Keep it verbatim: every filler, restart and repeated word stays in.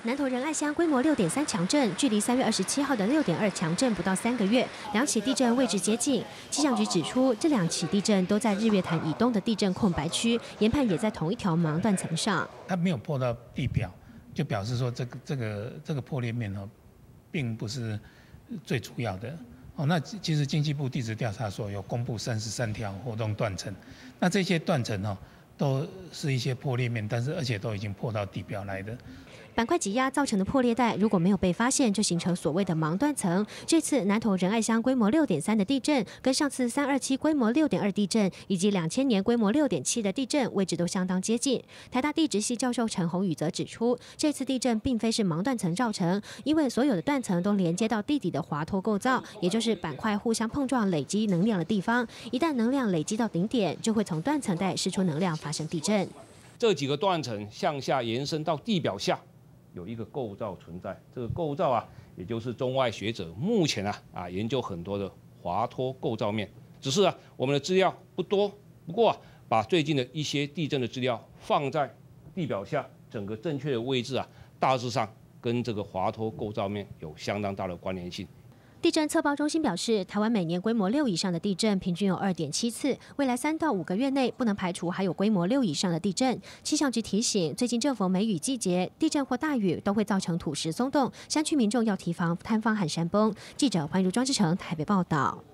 南投仁爱乡规模六点三强震，距离三月二十七号的六点二强震不到三个月，两起地震位置接近。气象局指出，这两起地震都在日月潭以东的地震空白区，研判也在同一条盲断层上。 它没有破到地表，就表示说这个这个这个破裂面哦，并不是最主要的。哦，那其实经济部地质调查所有公布三十三条活动断层，那这些断层哦，都是一些破裂面，但是而且都已经破到地表来的。 板块挤压造成的破裂带，如果没有被发现，就形成所谓的盲断层。这次南投仁爱乡规模六点三的地震，跟上次三二七规模六点二地震，以及两千年规模六点七的地震位置都相当接近。台大地质系教授陈宏宇则指出，这次地震并非是盲断层造成，因为所有的断层都连接到地底的滑脱构造，也就是板块互相碰撞累积能量的地方。一旦能量累积到顶点，就会从断层带释出能量，发生地震。 这几个断层向下延伸到地表下。有一个构造存在，这个构造啊，也就是中外学者目前啊啊研究很多的滑脱构造面。只是啊，我们的资料不多，不过啊，把最近的一些地震的资料放在地表下，整个正确的位置啊，大致上跟这个滑脱构造面有相当大的关联性。 地震测报中心表示，台湾每年规模六以上的地震平均有 二点七次，未来三到五个月内不能排除还有规模六以上的地震。气象局提醒，最近正逢梅雨季节，地震或大雨都会造成土石松动，山区民众要提防坍方和山崩。记者黄如庄志成台北报道。